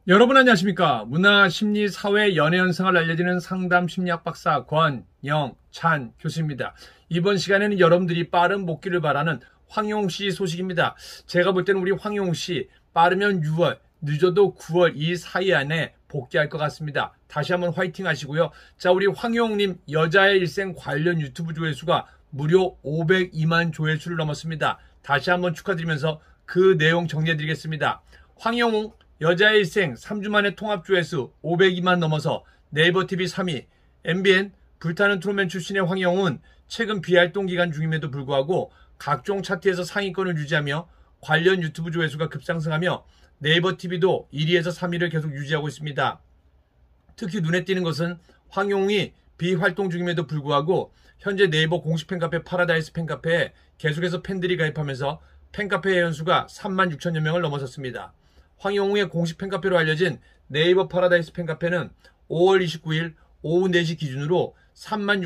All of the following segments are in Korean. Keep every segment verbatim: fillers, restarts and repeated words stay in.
여러분 안녕하십니까? 문화, 심리, 사회, 연애 현상을 알려주는 상담 심리학 박사 권영찬 교수입니다. 이번 시간에는 여러분들이 빠른 복귀를 바라는 황용웅 씨 소식입니다. 제가 볼 때는 우리 황용웅 씨 빠르면 유월, 늦어도 구월 이 사이 안에 복귀할 것 같습니다. 다시 한번 화이팅 하시고요. 자, 우리 황용웅님 여자의 일생 관련 유튜브 조회수가 무려 오백이만 조회수를 넘었습니다. 다시 한번 축하드리면서 그 내용 정리해드리겠습니다. 황용웅 여자의 일생 삼 주 만에 통합 조회수 오백이만 넘어서 네이버티비 삼 위, 엠비엔 불타는 트롯맨 출신의 황용웅은 최근 비활동 기간 중임에도 불구하고 각종 차트에서 상위권을 유지하며 관련 유튜브 조회수가 급상승하며 네이버티비도 일 위에서 삼 위를 계속 유지하고 있습니다. 특히 눈에 띄는 것은 황용웅이 비활동 중임에도 불구하고 현재 네이버 공식 팬카페 파라다이스 팬카페에 계속해서 팬들이 가입하면서 팬카페 회원수가 삼만 육천여 명을 넘어섰습니다. 황용웅의 공식 팬카페로 알려진 네이버 파라다이스 팬카페는 오월 이십구일 오후 네 시 기준으로 삼만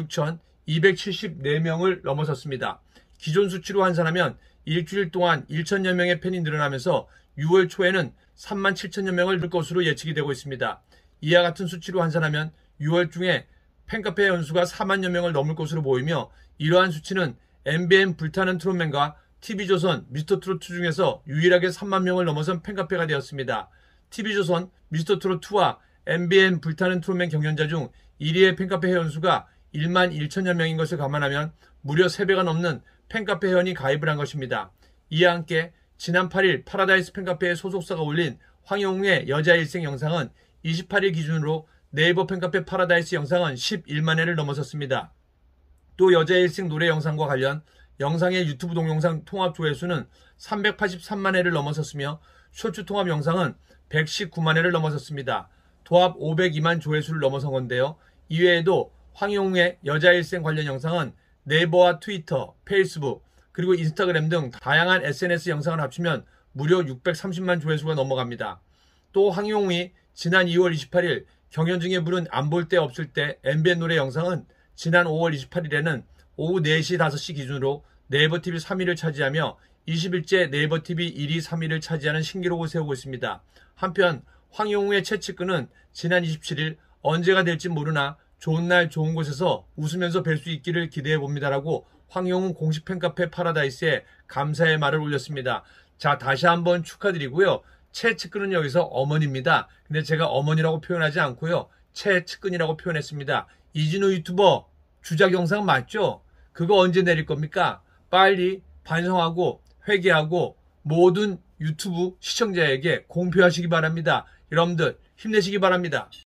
육천이백칠십사 명을 넘어섰습니다. 기존 수치로 환산하면 일주일 동안 천여 명의 팬이 늘어나면서 유월 초에는 삼만 칠천여 명을 늘 것으로 예측이 되고 있습니다. 이와 같은 수치로 환산하면 유월 중에 팬카페 연수가 사만여 명을 넘을 것으로 보이며 이러한 수치는 엠비엔 불타는 트롯맨과 티비조선 미스터트롯 투 중에서 유일하게 삼만 명을 넘어선 팬카페가 되었습니다. 티비조선 미스터트롯2와 엠비엔 불타는 트롯맨 경연자 중 일 위의 팬카페 회원수가 일만 일천여 명인 것을 감안하면 무려 세 배가 넘는 팬카페 회원이 가입을 한 것입니다. 이와 함께 지난 팔 일 파라다이스 팬카페의 소속사가 올린 황용웅의 여자 일생 영상은 이십팔 일 기준으로 네이버 팬카페 파라다이스 영상은 십일만 회를 넘어섰습니다. 또 여자 일생 노래 영상과 관련 영상의 유튜브 동영상 통합 조회수는 삼백팔십삼만 회를 넘어섰으며 쇼츠 통합 영상은 백십구만 회를 넘어섰습니다. 도합 오백이만 조회수를 넘어선 건데요. 이외에도 황용웅의 여자 일생 관련 영상은 네이버와 트위터, 페이스북, 그리고 인스타그램 등 다양한 에스엔에스 영상을 합치면 무려 육백삼십만 조회수가 넘어갑니다. 또 황용웅이 지난 이월 이십팔일 경연 중에 부른 안 볼 때 없을 때 엠비엔 노래 영상은 지난 오월 이십팔일에는 오후 네 시 다섯 시 기준으로 네이버티비 삼 위를 차지하며 이십 일째 네이버티비 일 위, 삼 위를 차지하는 신기록을 세우고 있습니다. 한편 황용웅의 최측근은 지난 이십칠일 언제가 될지 모르나 좋은 날 좋은 곳에서 웃으면서 뵐 수 있기를 기대해봅니다라고 황용웅 공식 팬카페 파라다이스에 감사의 말을 올렸습니다. 자, 다시 한번 축하드리고요. 최측근은 여기서 어머니입니다. 근데 제가 어머니라고 표현하지 않고요. 최측근이라고 표현했습니다. 이진우 유튜버 주작 영상 맞죠? 그거 언제 내릴 겁니까? 빨리 반성하고 회개하고 모든 유튜브 시청자에게 공표하시기 바랍니다. 여러분들 힘내시기 바랍니다.